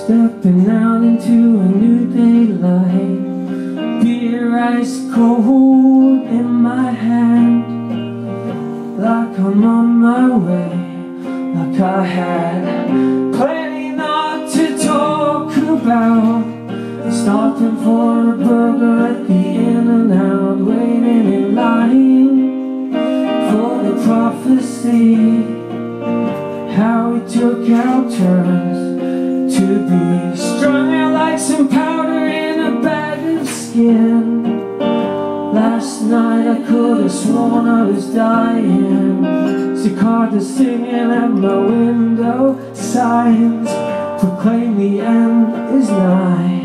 Stepping out into a new daylight, beer ice cold in my hand, like I'm on my way, like I had plenty not to talk about. Stopping for a burger at the In-N-Out, waiting in line for the prophecy, how we took our turns to be strung out like some powder in a bag of skin. Last night I could have sworn I was dying. Cicadas singing at my window, signs proclaim the end is nigh.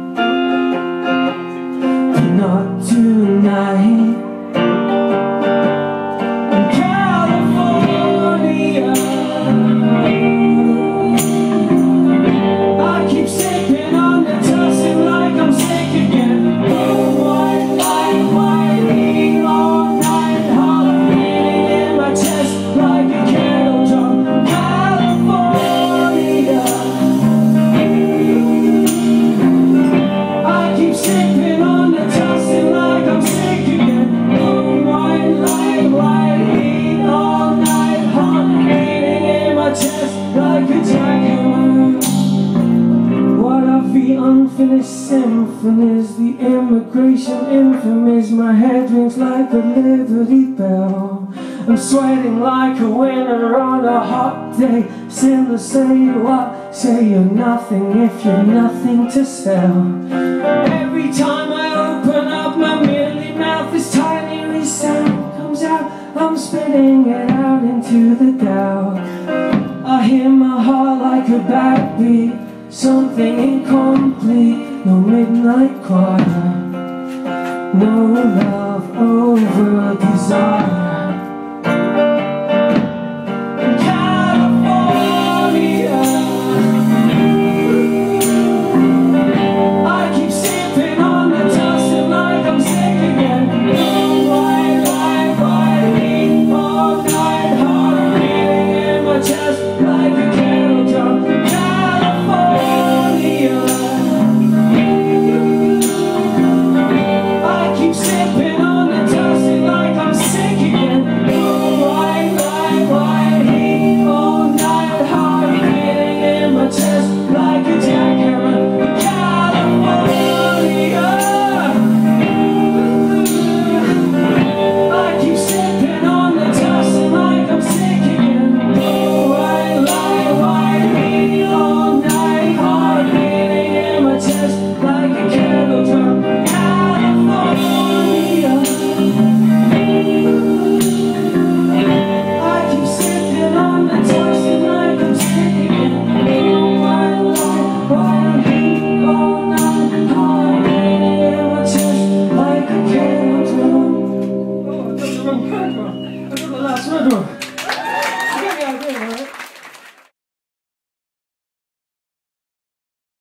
But not tonight. In California, I keep sipping on the tussin like I'm sick again. Oh, white light, white heat all night, heart beating in my chest like a kettle drum. California, I keep sipping on the tussin like I'm sick again. Oh, white light, white heat all night, heart beating in my chest like a jackhammer. What of the unfinished symphonies, the immigration infamies? My head rings like a Liberty Bell. I'm sweating like a winter on a hot day. Sinner, say what? Say you're nothing if you're nothing to sell. Every time I open up my mealy mouth, this tiny sound comes out. I'm spitting it out into the doubt. I hear my heart like a backbeat, something incomplete. No midnight choir, no love over desire. In California, I keep sipping on the tussin like I'm sick again. Oh, white light, white heat all night, heart beating in my chest like a kettle drum. California, I keep sipping on the tussin like I'm sick again. Oh, white light, white heat all night, heart beating in my chest like a